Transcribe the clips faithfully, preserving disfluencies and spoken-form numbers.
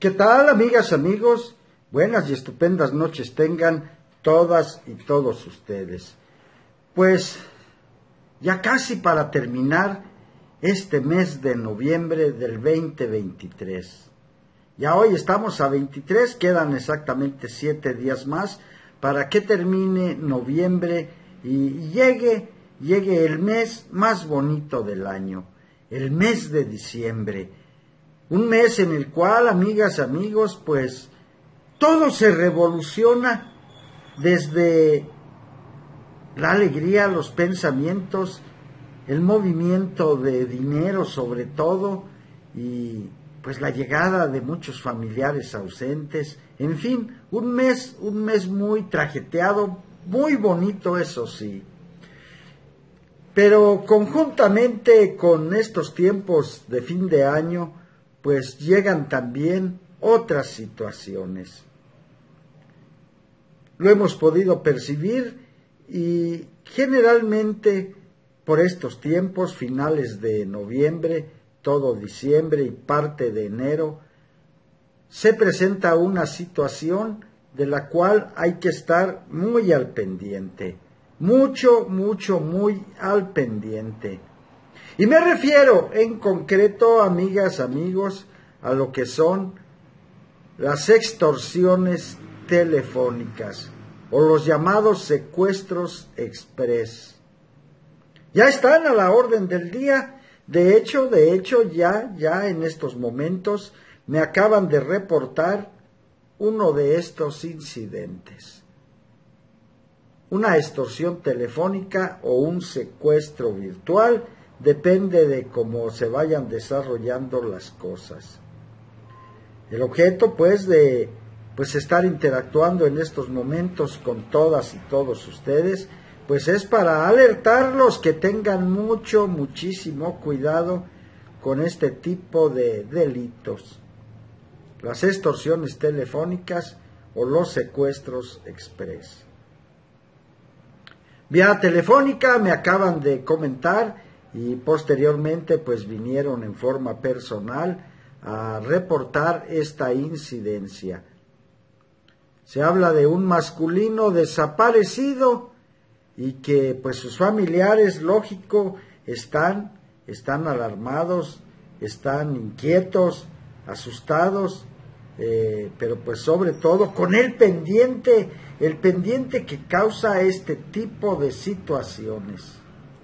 ¿Qué tal, amigas, amigos? Buenas y estupendas noches tengan todas y todos ustedes. Pues ya casi para terminar este mes de noviembre del veinte veintitrés. Ya hoy estamos a veintitrés, quedan exactamente siete días más para que termine noviembre y llegue, llegue el mes más bonito del año, el mes de diciembre. Un mes en el cual, amigas, amigos, pues todo se revoluciona desde la alegría, los pensamientos, el movimiento de dinero sobre todo, y pues la llegada de muchos familiares ausentes. En fin, un mes, un mes muy trajeteado, muy bonito, eso sí. Pero conjuntamente con estos tiempos de fin de año, pues llegan también otras situaciones. Lo hemos podido percibir y generalmente por estos tiempos, finales de noviembre, todo diciembre y parte de enero, se presenta una situación de la cual hay que estar muy al pendiente, mucho, mucho, muy al pendiente. Y me refiero en concreto, amigas, amigos, a lo que son las extorsiones telefónicas o los llamados secuestros express. Ya están a la orden del día. De hecho, de hecho, ya, ya en estos momentos me acaban de reportar uno de estos incidentes. Una extorsión telefónica o un secuestro virtual, depende de cómo se vayan desarrollando las cosas. El objeto, pues, de pues estar interactuando en estos momentos con todas y todos ustedes, pues es para alertarlos que tengan mucho, muchísimo cuidado con este tipo de delitos. Las extorsiones telefónicas o los secuestros express. Vía telefónica me acaban de comentar y posteriormente pues vinieron en forma personal a reportar esta incidencia. Se habla de un masculino desaparecido y que pues sus familiares, lógico, están, están alarmados, están inquietos, asustados, eh, pero pues sobre todo con el pendiente, el pendiente que causa este tipo de situaciones.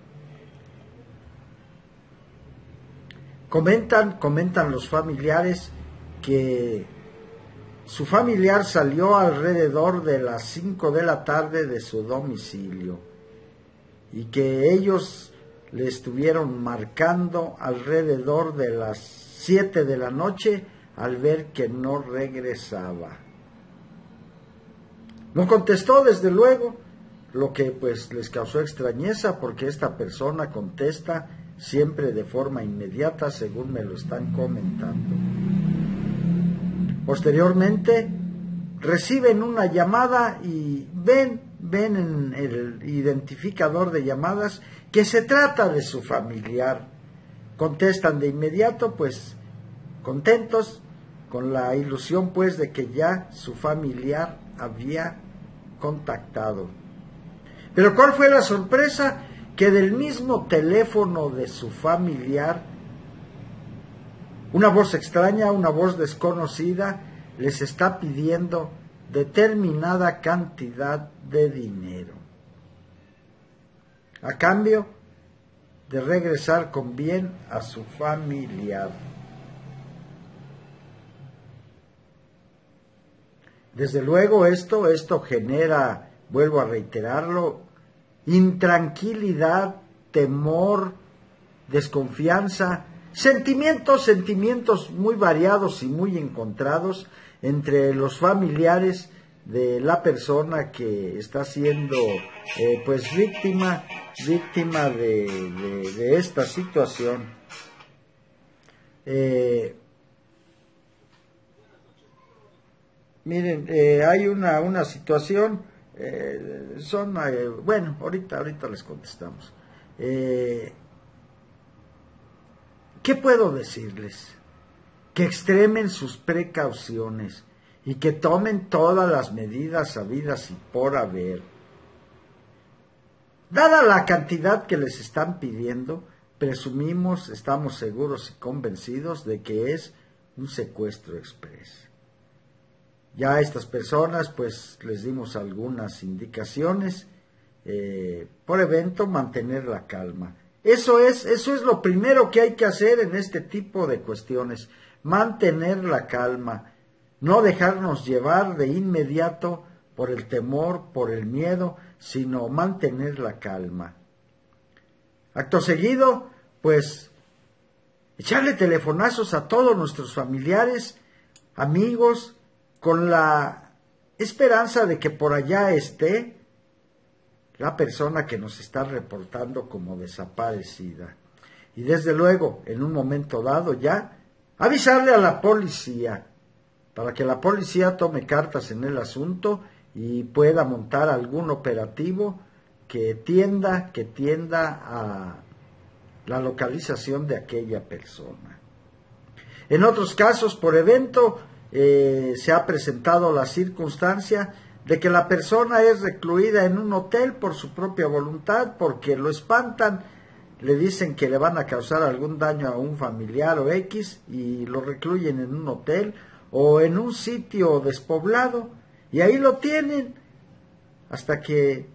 Comentan, comentan los familiares que su familiar salió alrededor de las cinco de la tarde de su domicilio y que ellos le estuvieron marcando alrededor de las siete de la noche al ver que no regresaba. No contestó, desde luego, lo que pues les causó extrañeza porque esta persona contesta siempre de forma inmediata, según me lo están comentando. Posteriormente reciben una llamada y ven, ven en el identificador de llamadas que se trata de su familiar. Contestan de inmediato, pues contentos, con la ilusión pues de que ya su familiar había contactado. Pero ¿cuál fue la sorpresa? Que del mismo teléfono de su familiar, una voz extraña, una voz desconocida, les está pidiendo determinada cantidad de dinero, a cambio de regresar con bien a su familiar. Desde luego esto, esto genera, vuelvo a reiterarlo, intranquilidad, temor, desconfianza, sentimientos, sentimientos muy variados y muy encontrados entre los familiares de la persona que está siendo eh, pues víctima, víctima de, de, de esta situación. Eh, miren, eh, hay una, una situación, eh, son, eh, bueno, ahorita, ahorita les contestamos. Eh, ¿Qué puedo decirles? que extremen sus precauciones y que tomen todas las medidas habidas y por haber. Dada la cantidad que les están pidiendo, presumimos, estamos seguros y convencidos de que es un secuestro express. Ya a estas personas pues les dimos algunas indicaciones, eh, por evento mantener la calma. Eso es, eso es lo primero que hay que hacer en este tipo de cuestiones, mantener la calma, no dejarnos llevar de inmediato por el temor, por el miedo, sino mantener la calma. Acto seguido, pues, echarle telefonazos a todos nuestros familiares, amigos, con la esperanza de que por allá esté la persona que nos está reportando como desaparecida. Y desde luego, en un momento dado ya, avisarle a la policía, para que la policía tome cartas en el asunto y pueda montar algún operativo que tienda, que tienda a la localización de aquella persona. En otros casos, por evento, eh, se ha presentado la circunstancia de que la persona es recluida en un hotel por su propia voluntad, porque lo espantan, le dicen que le van a causar algún daño a un familiar o X, y lo recluyen en un hotel o en un sitio despoblado, y ahí lo tienen hasta que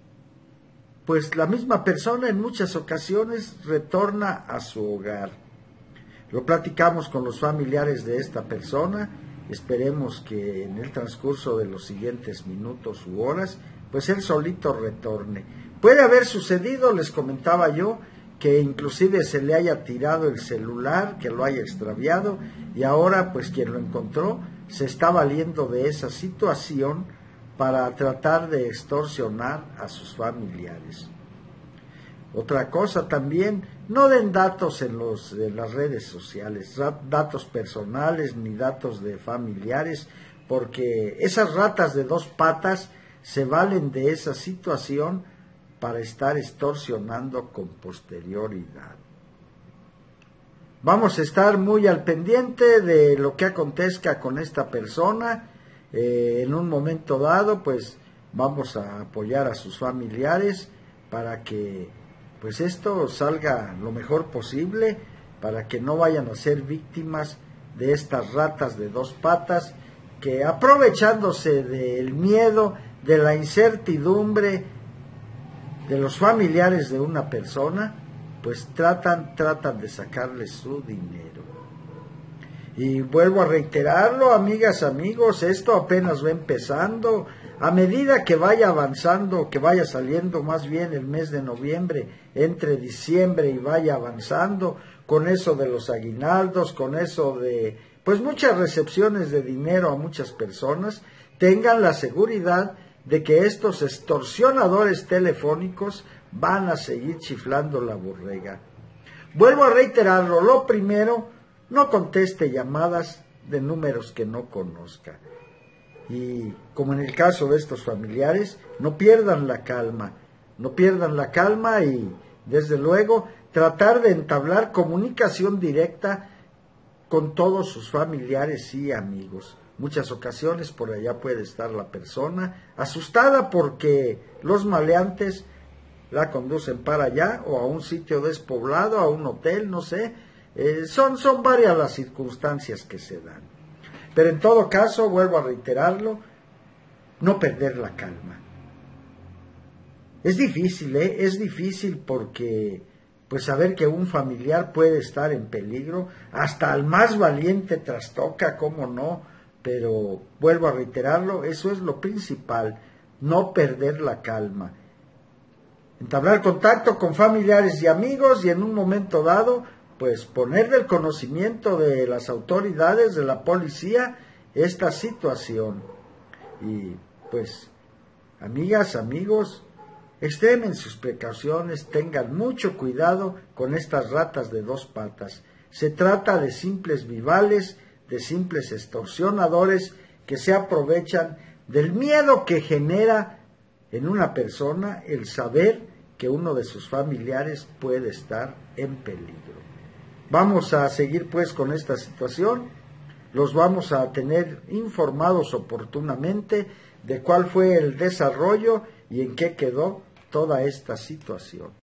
pues la misma persona en muchas ocasiones retorna a su hogar. Lo platicamos con los familiares de esta persona, esperemos que en el transcurso de los siguientes minutos u horas, pues él solito retorne. Puede haber sucedido, les comentaba yo, que inclusive se le haya tirado el celular, que lo haya extraviado, y ahora pues quien lo encontró se está valiendo de esa situación para tratar de extorsionar a sus familiares. Otra cosa también, no den datos en, los, en las redes sociales, datos personales ni datos de familiares, porque esas ratas de dos patas se valen de esa situación para estar extorsionando con posterioridad. Vamos a estar muy al pendiente de lo que acontezca con esta persona. Eh, en un momento dado, pues vamos a apoyar a sus familiares para que pues esto salga lo mejor posible, para que no vayan a ser víctimas de estas ratas de dos patas que, aprovechándose del miedo, de la incertidumbre de los familiares de una persona, pues tratan, tratan de sacarle su dinero. Y vuelvo a reiterarlo, amigas, amigos, esto apenas va empezando. A medida que vaya avanzando, que vaya saliendo más bien el mes de noviembre, entre diciembre y vaya avanzando, con eso de los aguinaldos, con eso de, pues muchas recepciones de dinero a muchas personas, tengan la seguridad de que estos extorsionadores telefónicos van a seguir chiflando la borrega. Vuelvo a reiterarlo, lo primero, no conteste llamadas de números que no conozca. Y como en el caso de estos familiares, no pierdan la calma, no pierdan la calma y, desde luego, tratar de entablar comunicación directa con todos sus familiares y amigos. Muchas ocasiones por allá puede estar la persona asustada porque los maleantes la conducen para allá o a un sitio despoblado, a un hotel, no sé. Eh, son, son varias las circunstancias que se dan. Pero en todo caso, vuelvo a reiterarlo, no perder la calma. Es difícil, ¿eh? Es difícil porque pues saber que un familiar puede estar en peligro, hasta al más valiente trastoca, cómo no, pero vuelvo a reiterarlo, eso es lo principal, no perder la calma. Entablar contacto con familiares y amigos y en un momento dado, pues poner del conocimiento de las autoridades, de la policía, esta situación. Y pues, amigas, amigos, extremen sus precauciones, tengan mucho cuidado con estas ratas de dos patas. Se trata de simples vivales, de simples extorsionadores que se aprovechan del miedo que genera en una persona el saber que uno de sus familiares puede estar en peligro. Vamos a seguir pues con esta situación, los vamos a tener informados oportunamente de cuál fue el desarrollo y en qué quedó toda esta situación.